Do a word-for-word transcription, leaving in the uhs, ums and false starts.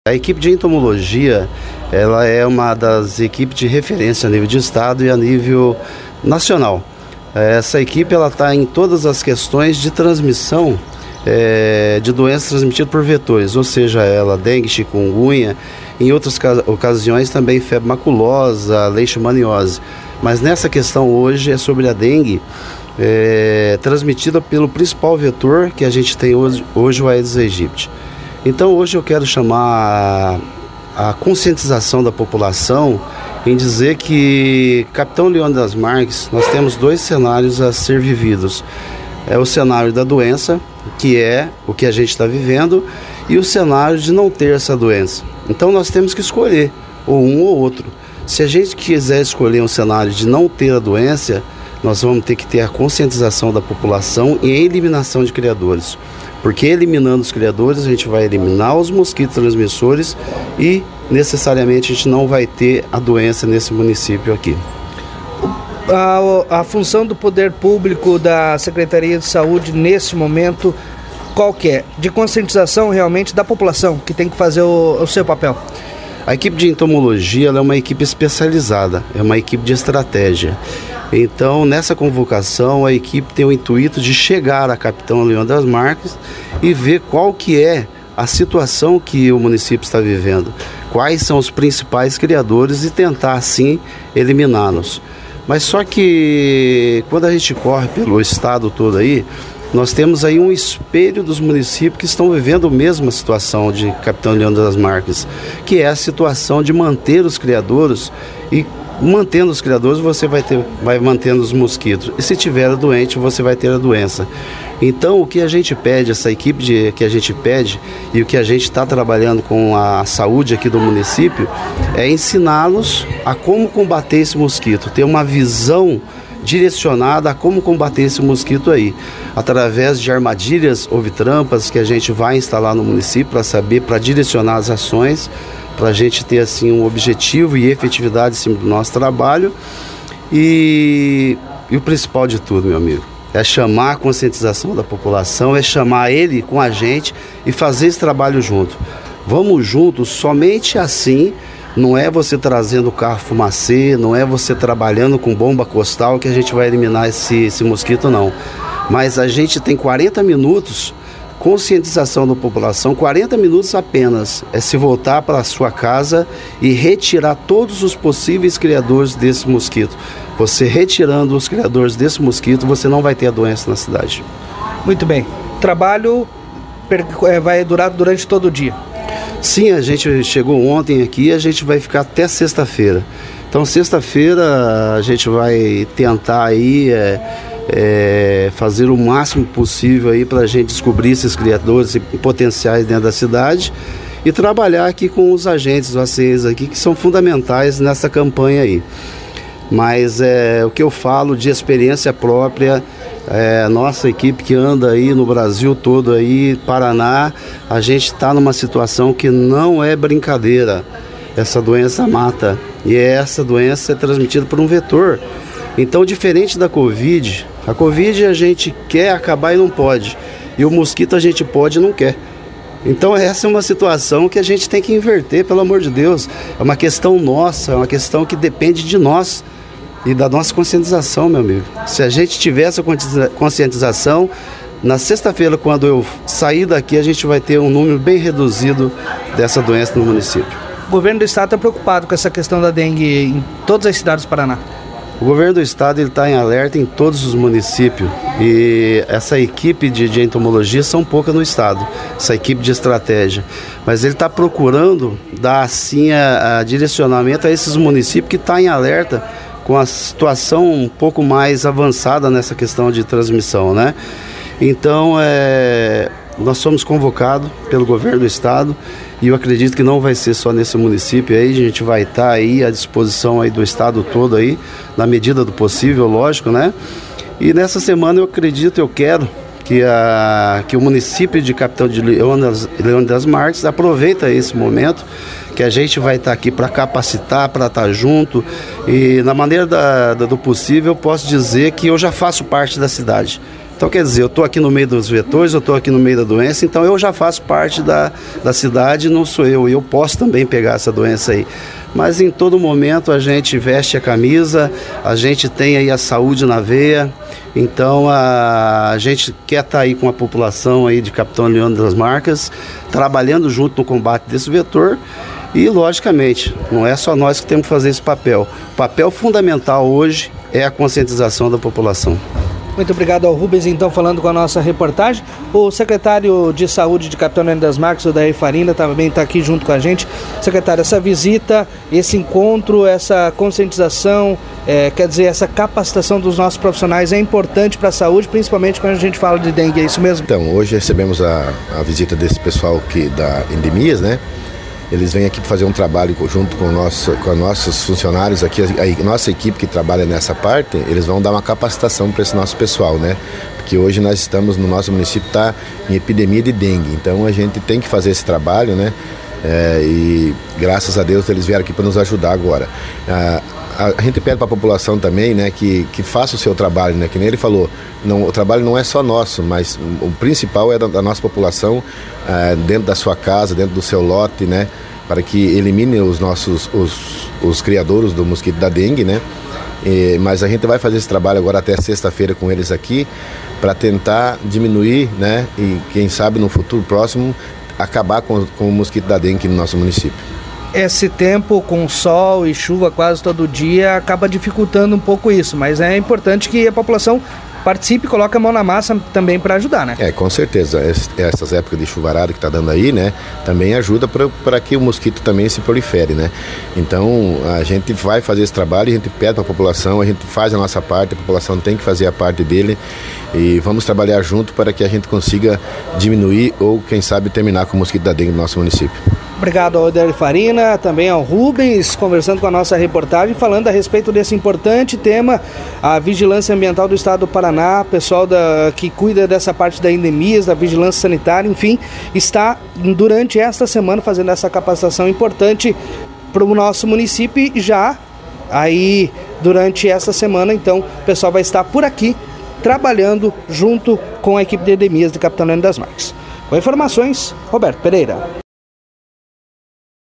A equipe de entomologia, ela é uma das equipes de referência a nível de estado e a nível nacional. Essa equipe ela está em todas as questões de transmissão é, de doenças transmitidas por vetores, ou seja, ela dengue, chikungunya, em outras ocasiões também febre maculosa, leishmaniose. Mas nessa questão hoje é sobre a dengue, é, transmitida pelo principal vetor que a gente tem hoje, hoje o Aedes aegypti. Então hoje eu quero chamar a, a conscientização da população em dizer que Capitão Leônidas das Marques, nós temos dois cenários a ser vividos. É o cenário da doença, que é o que a gente está vivendo, e o cenário de não ter essa doença. Então nós temos que escolher, ou um ou outro. Se a gente quiser escolher um cenário de não ter a doença, nós vamos ter que ter a conscientização da população e a eliminação de criadores. Porque eliminando os criadores, a gente vai eliminar os mosquitos transmissores e necessariamente a gente não vai ter a doença nesse município aqui. A, a função do poder público, da Secretaria de Saúde nesse momento, qual que é? De conscientização realmente da população, que tem que fazer o, o seu papel. A equipe de entomologia ela é uma equipe especializada, é uma equipe de estratégia. Então, nessa convocação, a equipe tem o intuito de chegar a Capitão Leônidas das Marques e ver qual que é a situação que o município está vivendo, quais são os principais criadores e tentar, assim, eliminá-los. Mas só que, quando a gente corre pelo estado todo aí, nós temos aí um espelho dos municípios que estão vivendo a mesma situação de Capitão Leônidas das Marques, que é a situação de manter os criadouros e mantendo os criadores, você vai, ter, vai mantendo os mosquitos. E se tiver doente, você vai ter a doença. Então, o que a gente pede, essa equipe de, que a gente pede e o que a gente está trabalhando com a saúde aqui do município é ensiná-los a como combater esse mosquito, ter uma visão direcionada a como combater esse mosquito aí, através de armadilhas ou trampas que a gente vai instalar no município para saber, para direcionar as ações, para a gente ter assim um objetivo e efetividade em cima do nosso trabalho. E, e o principal de tudo, meu amigo, é chamar a conscientização da população, é chamar ele com a gente e fazer esse trabalho junto. Vamos juntos, somente assim. Não é você trazendo carro fumacê, não é você trabalhando com bomba costal que a gente vai eliminar esse, esse mosquito, não. Mas a gente tem quarenta minutos, conscientização da população, quarenta minutos apenas, é se voltar para a sua casa e retirar todos os possíveis criadores desse mosquito. Você retirando os criadores desse mosquito, você não vai ter a doença na cidade. Muito bem. Trabalho vai durar durante todo o dia? Sim, a gente chegou ontem aqui e a gente vai ficar até sexta-feira. Então, sexta-feira a gente vai tentar aí é, é, fazer o máximo possível aí para a gente descobrir esses criadores e potenciais dentro da cidade e trabalhar aqui com os agentes, os A C Es aqui, que são fundamentais nessa campanha aí. Mas é, o que eu falo de experiência própria, é, nossa equipe que anda aí no Brasil todo aí, Paraná, a gente está numa situação que não é brincadeira. Essa doença mata e essa doença é transmitida por um vetor. Então, diferente da Covid, a Covid a gente quer acabar e não pode, e o mosquito a gente pode e não quer. Então essa é uma situação que a gente tem que inverter, pelo amor de Deus. É uma questão nossa, é uma questão que depende de nós e da nossa conscientização, meu amigo. Se a gente tiver essa conscientização, na sexta-feira, quando eu sair daqui, a gente vai ter um número bem reduzido dessa doença no município. O governo do estado está preocupado com essa questão da dengue em todas as cidades do Paraná? O governo do estado está em alerta em todos os municípios e essa equipe de, de entomologia são poucas no estado, essa equipe de estratégia. Mas ele está procurando dar assim a, a direcionamento a esses municípios que estão em alerta com a situação um pouco mais avançada nessa questão de transmissão, né? Então, é, nós somos convocados pelo governo do estado e eu acredito que não vai ser só nesse município aí, a gente vai estar aí à disposição aí do estado todo aí, na medida do possível, lógico, né? E nessa semana eu acredito, eu quero que, a, que o município de Capitão de Leônidas, Leônidas das Marques aproveita esse momento, que a gente vai estar aqui para capacitar, para estar junto e na maneira da, da, do possível eu posso dizer que eu já faço parte da cidade. Então, quer dizer, eu estou aqui no meio dos vetores, eu estou aqui no meio da doença, então eu já faço parte da, da cidade, não sou eu, eu posso também pegar essa doença aí. Mas em todo momento a gente veste a camisa, a gente tem aí a saúde na veia, então a, a gente quer estar aí com a população aí de Capitão Leônidas das Marcas, trabalhando junto no combate desse vetor. E, logicamente, não é só nós que temos que fazer esse papel. O papel fundamental hoje é a conscientização da população. Muito obrigado ao Rubens, então, falando com a nossa reportagem. O secretário de Saúde de Capitão Leônidas das Marcas, o Daí Farina, também está aqui junto com a gente. Secretário, essa visita, esse encontro, essa conscientização, é, quer dizer, essa capacitação dos nossos profissionais é importante para a saúde, principalmente quando a gente fala de dengue, é isso mesmo? Então, hoje recebemos a, a visita desse pessoal que, da Endemias, né? Eles vêm aqui para fazer um trabalho junto com, o nosso, com os nossos funcionários aqui, a, a nossa equipe que trabalha nessa parte, eles vão dar uma capacitação para esse nosso pessoal, né? Porque hoje nós estamos, no nosso município, está em epidemia de dengue, então a gente tem que fazer esse trabalho, né? É, e graças a Deus eles vieram aqui para nos ajudar agora. A, a, a gente pede para a população também, né, que, que faça o seu trabalho, né? Que nem ele falou, não, o trabalho não é só nosso, mas o principal é da, da nossa população, é, dentro da sua casa, dentro do seu lote, né? Para que elimine os nossos os, os criadouros do mosquito da dengue, né? E, mas a gente vai fazer esse trabalho agora até sexta-feira com eles aqui para tentar diminuir, né? E quem sabe no futuro próximo acabar com, com o mosquito da dengue no nosso município. Esse tempo com sol e chuva quase todo dia acaba dificultando um pouco isso, mas é importante que a população participe e coloque a mão na massa também para ajudar, né? É, com certeza. Essas épocas de chuvarada que está dando aí, né, também ajuda para que o mosquito também se prolifere, né? Então, a gente vai fazer esse trabalho, a gente pede para a população, a gente faz a nossa parte, a população tem que fazer a parte dele e vamos trabalhar junto para que a gente consiga diminuir ou, quem sabe, terminar com o mosquito da dengue no nosso município. Obrigado ao Daí Farina, também ao Rubens, conversando com a nossa reportagem, falando a respeito desse importante tema, a Vigilância Ambiental do Estado do Paraná, pessoal da, que cuida dessa parte da endemias, da vigilância sanitária, enfim, está durante esta semana fazendo essa capacitação importante para o nosso município e já aí durante essa semana, então, o pessoal vai estar por aqui trabalhando junto com a equipe de endemias de Capitão Leônidas das Marcas. Com informações, Roberto Pereira.